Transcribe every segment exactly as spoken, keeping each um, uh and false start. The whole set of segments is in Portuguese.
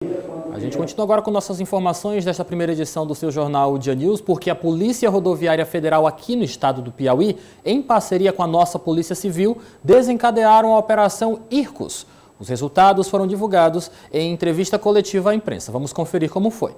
A gente continua agora com nossas informações desta primeira edição do seu jornal Dia News, porque a Polícia Rodoviária Federal aqui no estado do Piauí, em parceria com a nossa Polícia Civil, desencadearam a Operação Ircos. Os resultados foram divulgados em entrevista coletiva à imprensa. Vamos conferir como foi.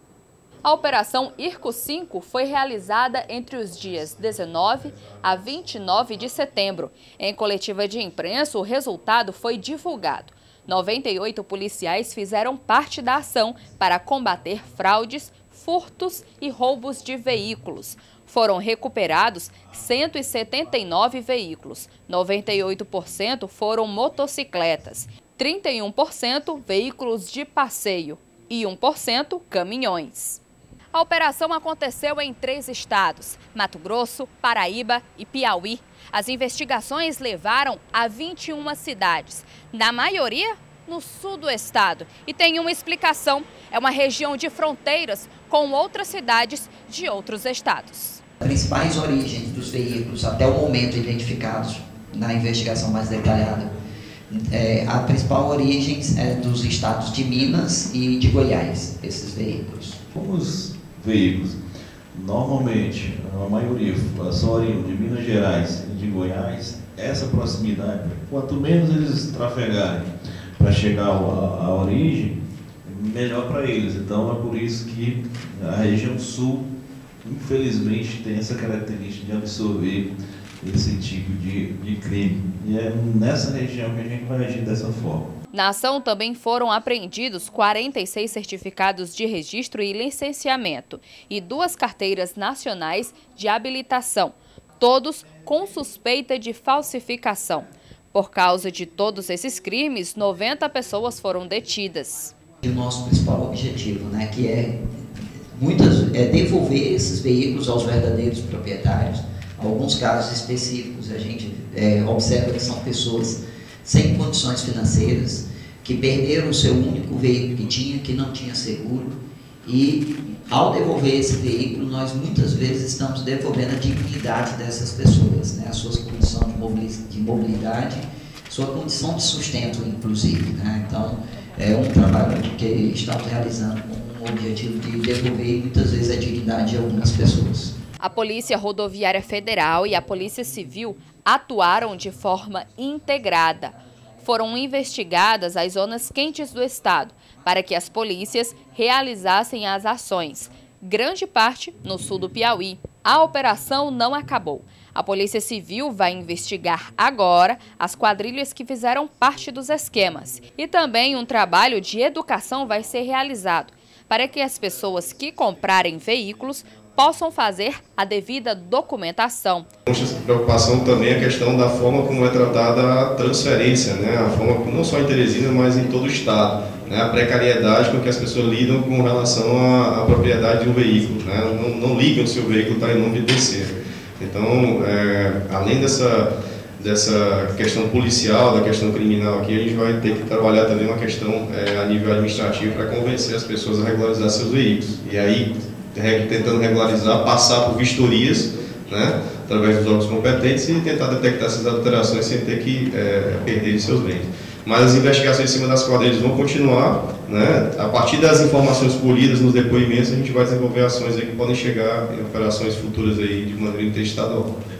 A Operação Ircos cinco foi realizada entre os dias dezenove a vinte e nove de setembro. Em coletiva de imprensa, o resultado foi divulgado. noventa e oito policiais fizeram parte da ação para combater fraudes, furtos e roubos de veículos. Foram recuperados cento e setenta e nove veículos, noventa e oito por cento foram motocicletas, trinta e um por cento veículos de passeio e um por cento caminhões. A operação aconteceu em três estados, Mato Grosso, Paraíba e Piauí. As investigações levaram a vinte e uma cidades, na maioria no sul do estado. E tem uma explicação, é uma região de fronteiras com outras cidades de outros estados. As principais origens dos veículos até o momento identificados na investigação mais detalhada, é, a principal origem é dos estados de Minas e de Goiás, esses veículos. Os veículos, normalmente, a maioria são oriundos de Minas Gerais e de Goiás. Essa proximidade, quanto menos eles trafegarem para chegar à origem, melhor para eles. Então é por isso que a região sul, infelizmente, tem essa característica de absorver esse tipo de, de crime. E é nessa região que a gente vai agir dessa forma. Na ação também foram apreendidos quarenta e seis certificados de registro e licenciamento e duas carteiras nacionais de habilitação, todos com suspeita de falsificação. Por causa de todos esses crimes, noventa pessoas foram detidas. O nosso principal objetivo, né, que é, muitas, é devolver esses veículos aos verdadeiros proprietários. Alguns casos específicos a gente é, observa que são pessoas sem condições financeiras, que perderam o seu único veículo que tinha, que não tinha seguro, e ao devolver esse veículo, nós muitas vezes estamos devolvendo a dignidade dessas pessoas, né? A sua condição de mobilidade, sua condição de sustento, inclusive, né? Então, é um trabalho que estamos realizando com o objetivo de devolver muitas vezes a dignidade de algumas pessoas. A Polícia Rodoviária Federal e a Polícia Civil atuaram de forma integrada. Foram investigadas as zonas quentes do estado para que as polícias realizassem as ações, grande parte no sul do Piauí. A operação não acabou. A Polícia Civil vai investigar agora as quadrilhas que fizeram parte dos esquemas. E também um trabalho de educação vai ser realizado para que as pessoas que comprarem veículos possam fazer a devida documentação. Nossa preocupação também é a questão da forma como é tratada a transferência, né? A forma não só em Teresina, mas em todo o estado, né? A precariedade com que as pessoas lidam com relação à, à propriedade de um veículo, né? Não, não ligam se o veículo está em nome de terceiro. Então, é, além dessa, dessa questão policial, da questão criminal aqui, a gente vai ter que trabalhar também uma questão é, a nível administrativo para convencer as pessoas a regularizar seus veículos. E aí, tentando regularizar, passar por vistorias, né, através dos órgãos competentes e tentar detectar essas alterações sem ter que é, perder seus bens. Mas as investigações em cima das quadrilhas vão continuar, né, a partir das informações colhidas nos depoimentos, a gente vai desenvolver ações aí que podem chegar em operações futuras aí de maneira interestadual.